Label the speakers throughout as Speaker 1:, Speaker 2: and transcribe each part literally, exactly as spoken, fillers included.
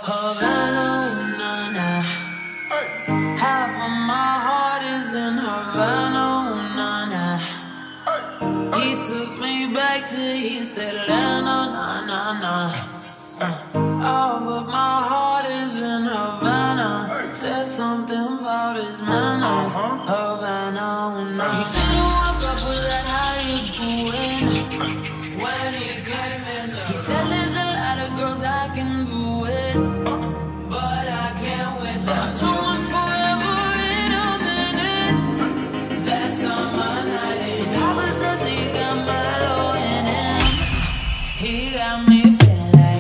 Speaker 1: Havana, ooh, nah, nah. Half of my heart is in Havana, ooh, nah, nah. He took me back to East Atlanta, nah, nah, nah. Uh, all of my heart is in Havana. There's something about his manners. Havana, ooh, nah. He didn't walk up with that how you doing when he came in. He said there's a lot of girls I can do it, but I can't without you and forever in a minute. That's all my night. The driver says he got mellow in him. He got me feeling like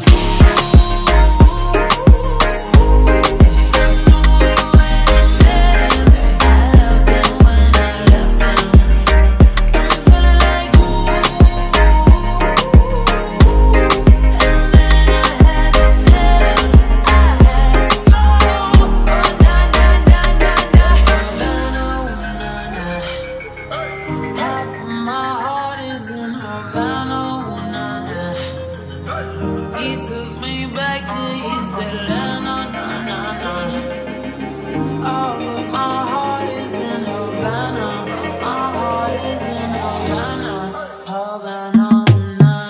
Speaker 1: he took me back to East Atlanta, nah, nah, nah. All of my heart is in Havana. My heart is in Havana, Havana, nah,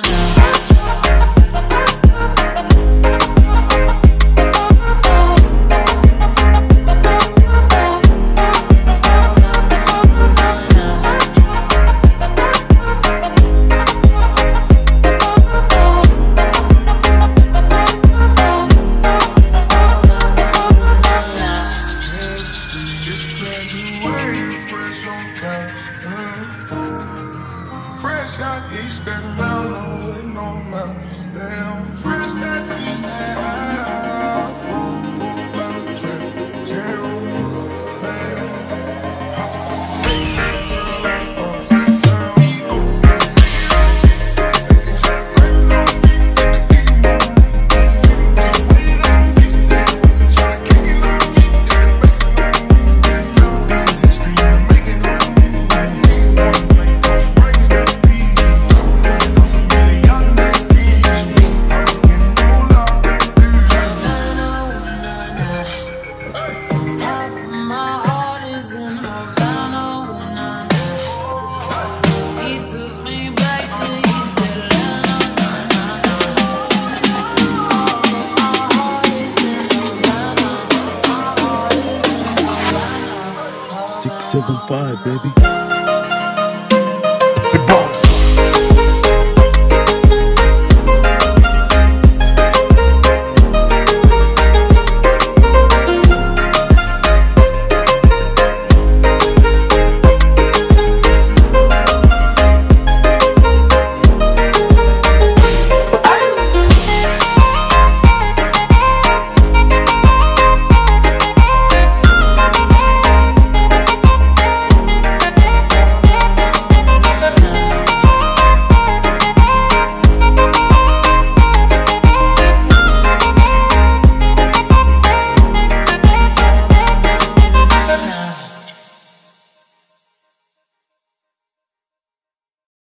Speaker 2: fresh out East Atlanta with no mountains. Damn, fresh out East Atlanta. Boom, boom, about traffic jam. Man, I feel that girl like us. Sound ego, man. They try to blame it on me, get the game on me. Wait it on me, they try to kick it on me, get the bacon on me. Now this is history and I'm making on me. Like those springs that be.
Speaker 3: Six, seven, five, baby.